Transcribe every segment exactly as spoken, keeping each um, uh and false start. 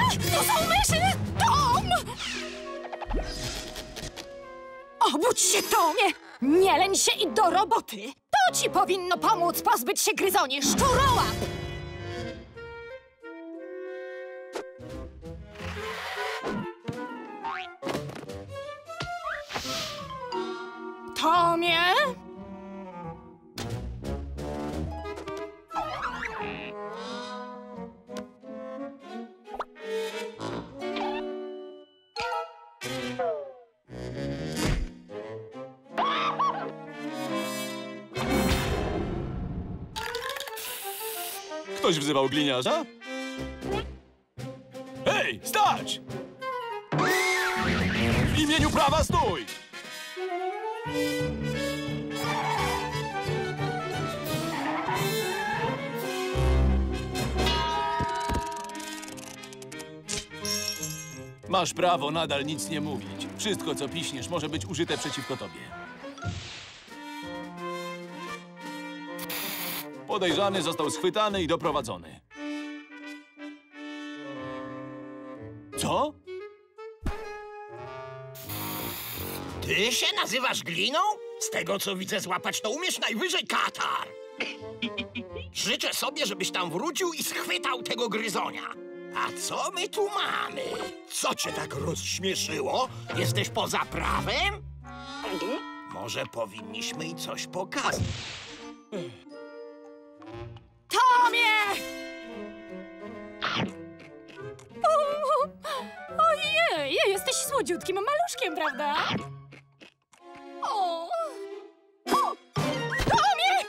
To są myszy! Tom! Obudź się, Tomie! Nie leń się i do roboty! To ci powinno pomóc pozbyć się gryzoni szczurołap! Tomie? Ktoś wzywał gliniarza? Hej, stać! W imieniu prawa stój! Masz prawo nadal nic nie mówić. Wszystko, co piśniesz, może być użyte przeciwko tobie. Podejrzany został schwytany i doprowadzony. Co? Ty się nazywasz Gliną? Z tego, co widzę, złapać to umiesz najwyżej katar. Życzę sobie, żebyś tam wrócił i schwytał tego gryzonia. A co my tu mamy? Co cię tak rozśmieszyło? Jesteś poza prawem? Może powinniśmy i coś pokazać. Tomie! O, ojej, jesteś słodziutkim maluszkiem, prawda? O! O! Tomie!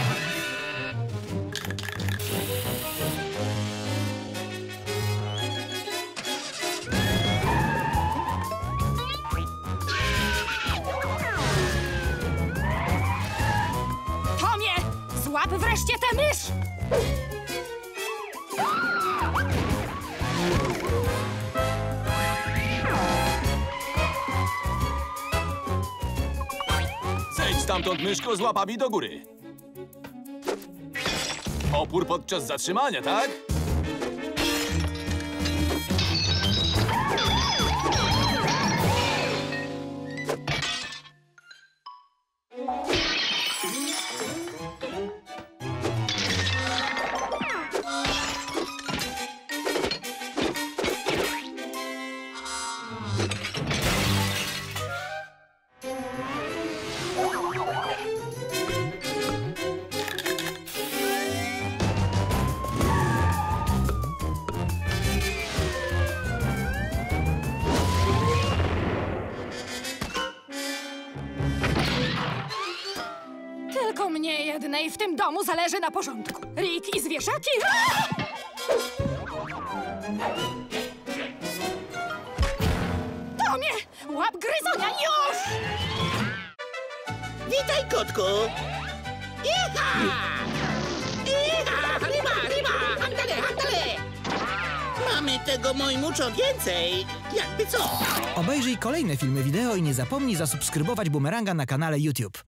Tomie! Złap wreszcie tę mysz! Zejdź stamtąd, myszko, z łapami do góry. Opór podczas zatrzymania, tak? Tylko mnie jednej w tym domu zależy na porządku. Rick i zwierzaki... Tomie! Łap gryzonia już! Witaj, kotku! Iha! Iha! Riba, riba! Handale, handale! Mamy tego, mój muczo, więcej! Jakby co? Obejrzyj kolejne filmy wideo i nie zapomnij zasubskrybować Boomeranga na kanale YouTube.